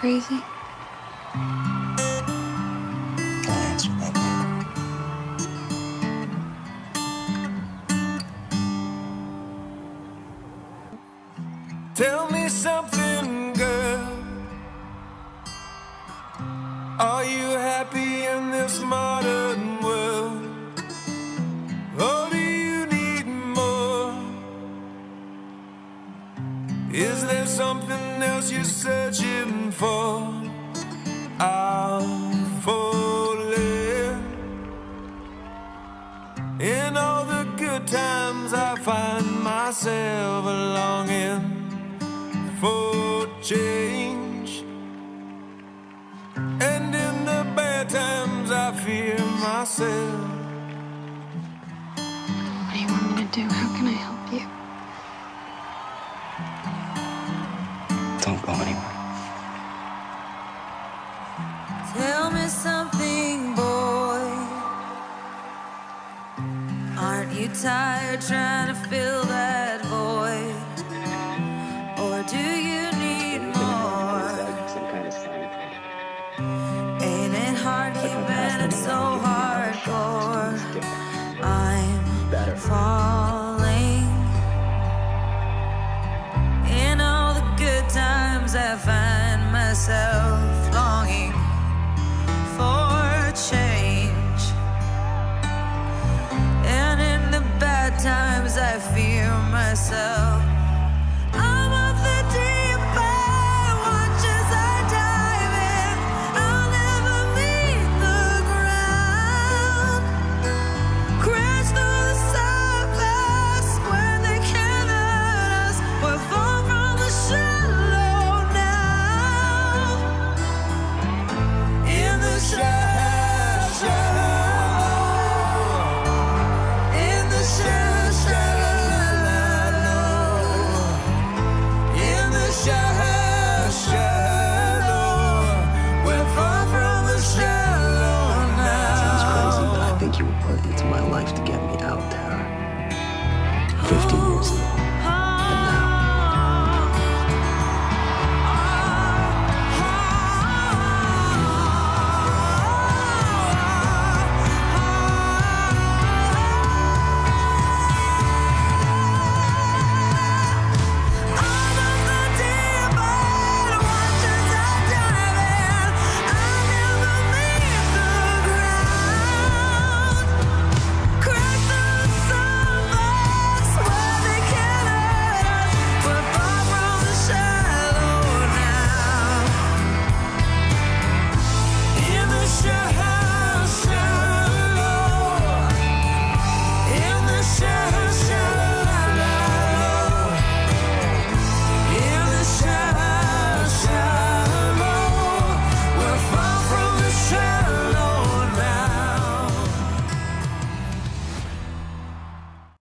crazy? I'll answer that later. Tell me something, girl. Are you happy in this modern world? Or do you need more? Is there something else you're searching for? I'm falling. In all the good times I find myself longing for change, and in the bad times I fear myself. What do you want me to do? How can I help you? Don't go anywhere. Tell me something, boy. Aren't you tired trying to fill that void? Or do you need more? Ain't it hard keeping it so hardcore? I'm falling. In all the good times I find myself